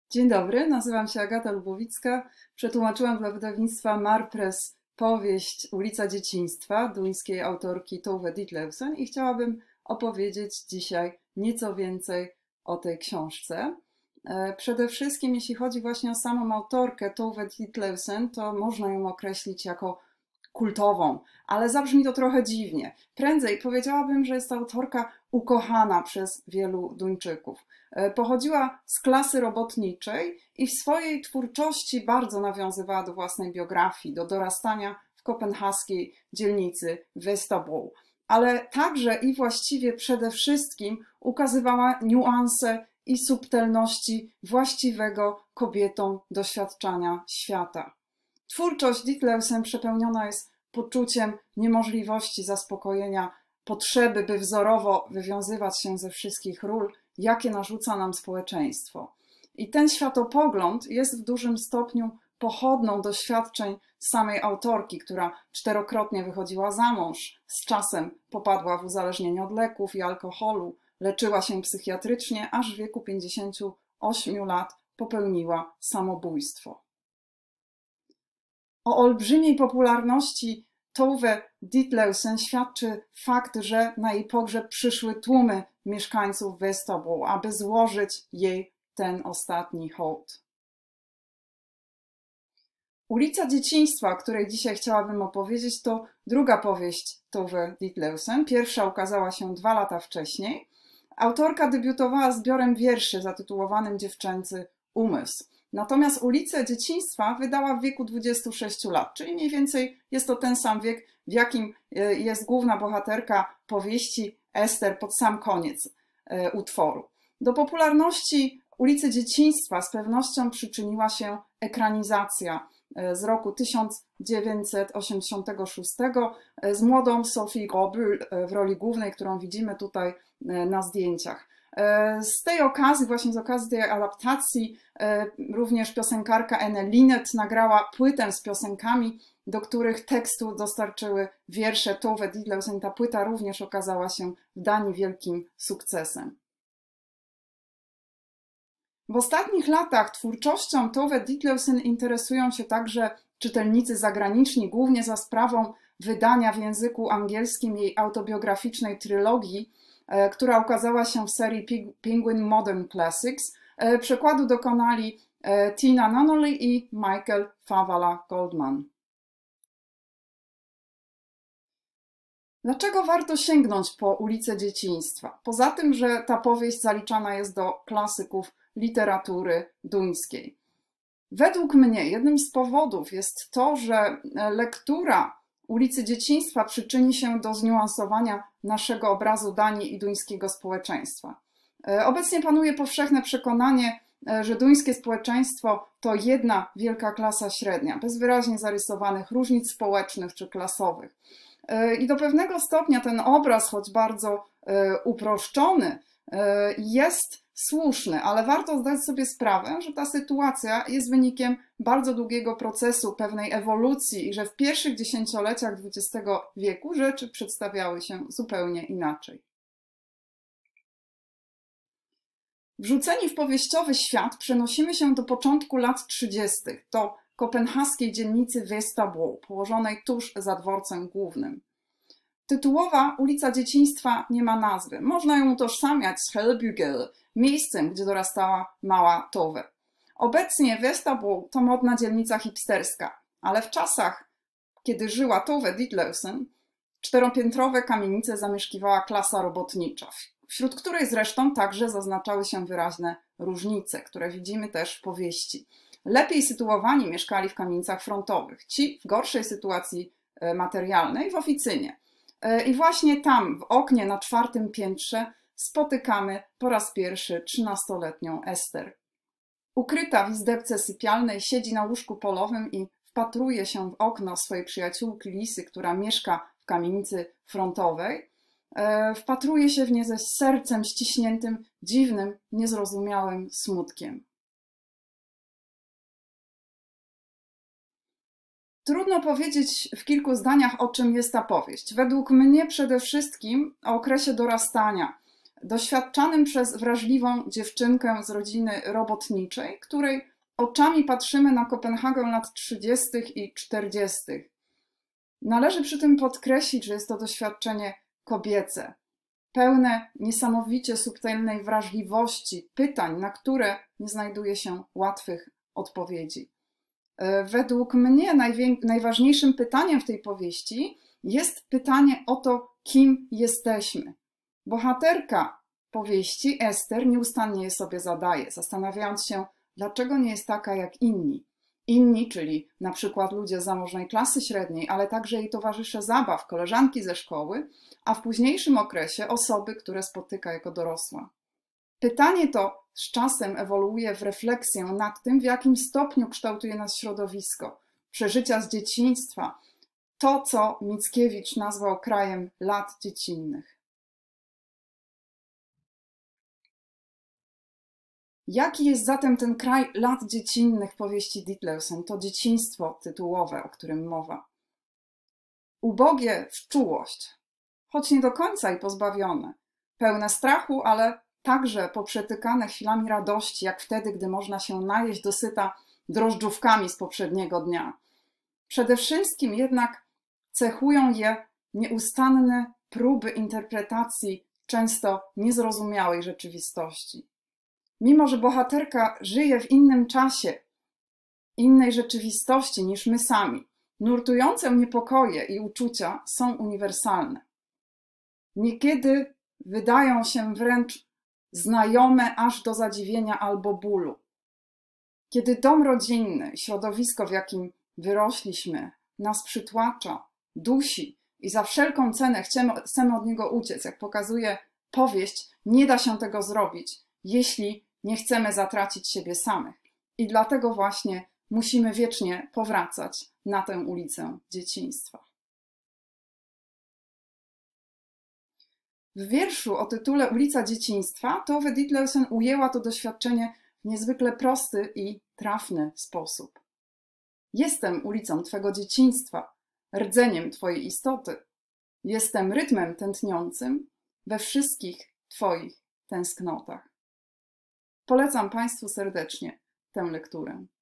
Dzień dobry, nazywam się Agata Lubowicka. Przetłumaczyłam dla wydawnictwa Marpress powieść Ulica Dzieciństwa duńskiej autorki Tove Ditlevsen i chciałabym opowiedzieć dzisiaj nieco więcej o tej książce. Przede wszystkim, jeśli chodzi właśnie o samą autorkę Tove Ditlevsen, to można ją określić jako kultową, ale zabrzmi to trochę dziwnie. Prędzej powiedziałabym, że jest to autorka ukochana przez wielu Duńczyków. Pochodziła z klasy robotniczej i w swojej twórczości bardzo nawiązywała do własnej biografii, do dorastania w kopenhaskiej dzielnicy Vesterbro. Ale także i właściwie przede wszystkim ukazywała niuanse i subtelności właściwego kobietom doświadczania świata. Twórczość Ditlevsen przepełniona jest poczuciem niemożliwości zaspokojenia potrzeby, by wzorowo wywiązywać się ze wszystkich ról, jakie narzuca nam społeczeństwo. I ten światopogląd jest w dużym stopniu pochodną doświadczeń samej autorki, która czterokrotnie wychodziła za mąż, z czasem popadła w uzależnienie od leków i alkoholu, leczyła się psychiatrycznie, aż w wieku 58 lat popełniła samobójstwo. O olbrzymiej popularności Tove Ditlevsen świadczy fakt, że na jej pogrzeb przyszły tłumy mieszkańców Vesterbro, aby złożyć jej ten ostatni hołd. Ulica Dzieciństwa, o której dzisiaj chciałabym opowiedzieć, to druga powieść Tove Ditlevsen. Pierwsza ukazała się 2 lata wcześniej. Autorka debiutowała zbiorem wierszy zatytułowanym Dziewczęcy umysł. Natomiast Ulicę Dzieciństwa wydała w wieku 26 lat, czyli mniej więcej jest to ten sam wiek, w jakim jest główna bohaterka powieści Ester pod sam koniec utworu. Do popularności Ulicy Dzieciństwa z pewnością przyczyniła się ekranizacja z roku 1986 z młodą Sophie Gråbøl w roli głównej, którą widzimy tutaj na zdjęciach. Z tej okazji, właśnie z okazji tej adaptacji, również piosenkarka Anne Linnet nagrała płytę z piosenkami, do których tekstu dostarczyły wiersze Tove Ditlevsen. Ta płyta również okazała się w Danii wielkim sukcesem. W ostatnich latach twórczością Tove Ditlevsen interesują się także czytelnicy zagraniczni, głównie za sprawą wydania w języku angielskim jej autobiograficznej trylogii, która ukazała się w serii Penguin Modern Classics. Przekładu dokonali Tina Nonnolly i Michael Favala-Goldman. Dlaczego warto sięgnąć po Ulicę Dzieciństwa? Poza tym, że ta powieść zaliczana jest do klasyków literatury duńskiej. Według mnie jednym z powodów jest to, że lektura Ulicy Dzieciństwa przyczyni się do zniuansowania naszego obrazu Danii i duńskiego społeczeństwa. Obecnie panuje powszechne przekonanie, że duńskie społeczeństwo to jedna wielka klasa średnia, bez wyraźnie zarysowanych różnic społecznych czy klasowych. I do pewnego stopnia ten obraz, choć bardzo uproszczony, jest słuszny, ale warto zdać sobie sprawę, że ta sytuacja jest wynikiem bardzo długiego procesu, pewnej ewolucji i że w pierwszych dziesięcioleciach XX wieku rzeczy przedstawiały się zupełnie inaczej. Wrzuceni w powieściowy świat przenosimy się do początku lat 30., do kopenhaskiej dzielnicy Vesterbro, położonej tuż za dworcem głównym. Tytułowa Ulica Dzieciństwa nie ma nazwy. Można ją utożsamiać z Helbygel, miejscem, gdzie dorastała mała Tove. Obecnie Vesterbro to modna dzielnica hipsterska, ale w czasach, kiedy żyła Tove Ditlevsen, 4-piętrowe kamienice zamieszkiwała klasa robotnicza, wśród której zresztą także zaznaczały się wyraźne różnice, które widzimy też w powieści. Lepiej sytuowani mieszkali w kamienicach frontowych, ci w gorszej sytuacji materialnej w oficynie. I właśnie tam, w oknie na 4. piętrze, spotykamy po raz pierwszy 13-letnią Ester. Ukryta w izdebce sypialnej siedzi na łóżku polowym i wpatruje się w okno swojej przyjaciółki Lisy, która mieszka w kamienicy frontowej. Wpatruje się w nie ze sercem ściśniętym dziwnym, niezrozumiałym smutkiem. Trudno powiedzieć w kilku zdaniach, o czym jest ta powieść. Według mnie przede wszystkim o okresie dorastania doświadczanym przez wrażliwą dziewczynkę z rodziny robotniczej, której oczami patrzymy na Kopenhagę lat 30. i 40. Należy przy tym podkreślić, że jest to doświadczenie kobiece, pełne niesamowicie subtelnej wrażliwości, pytań, na które nie znajduje się łatwych odpowiedzi. Według mnie najważniejszym pytaniem w tej powieści jest pytanie o to, kim jesteśmy. Bohaterka powieści, Ester, nieustannie je sobie zadaje, zastanawiając się, dlaczego nie jest taka jak inni. Inni, czyli na przykład ludzie z zamożnej klasy średniej, ale także jej towarzysze zabaw, koleżanki ze szkoły, a w późniejszym okresie osoby, które spotyka jako dorosła. Pytanie to z czasem ewoluuje w refleksję nad tym, w jakim stopniu kształtuje nas środowisko, przeżycia z dzieciństwa, to, co Mickiewicz nazwał krajem lat dziecinnych. Jaki jest zatem ten kraj lat dziecinnych powieści Ditlevsen, to dzieciństwo tytułowe, o którym mowa? Ubogie w czułość, choć nie do końca i pozbawione, pełne strachu, ale także poprzetykane chwilami radości, jak wtedy, gdy można się najeść dosyta drożdżówkami z poprzedniego dnia. Przede wszystkim jednak cechują je nieustanne próby interpretacji często niezrozumiałej rzeczywistości. Mimo że bohaterka żyje w innym czasie, innej rzeczywistości niż my sami, nurtujące niepokoje i uczucia są uniwersalne. Niekiedy wydają się wręcz znajome aż do zadziwienia albo bólu. Kiedy dom rodzinny, środowisko, w jakim wyrośliśmy, nas przytłacza, dusi i za wszelką cenę chcemy od niego uciec, jak pokazuje powieść, nie da się tego zrobić, jeśli nie chcemy zatracić siebie samych. I dlatego właśnie musimy wiecznie powracać na tę ulicę dzieciństwa. W wierszu o tytule Ulica Dzieciństwa Tove Ditlevsen ujęła to doświadczenie w niezwykle prosty i trafny sposób. Jestem ulicą Twego dzieciństwa, rdzeniem Twojej istoty. Jestem rytmem tętniącym we wszystkich Twoich tęsknotach. Polecam Państwu serdecznie tę lekturę.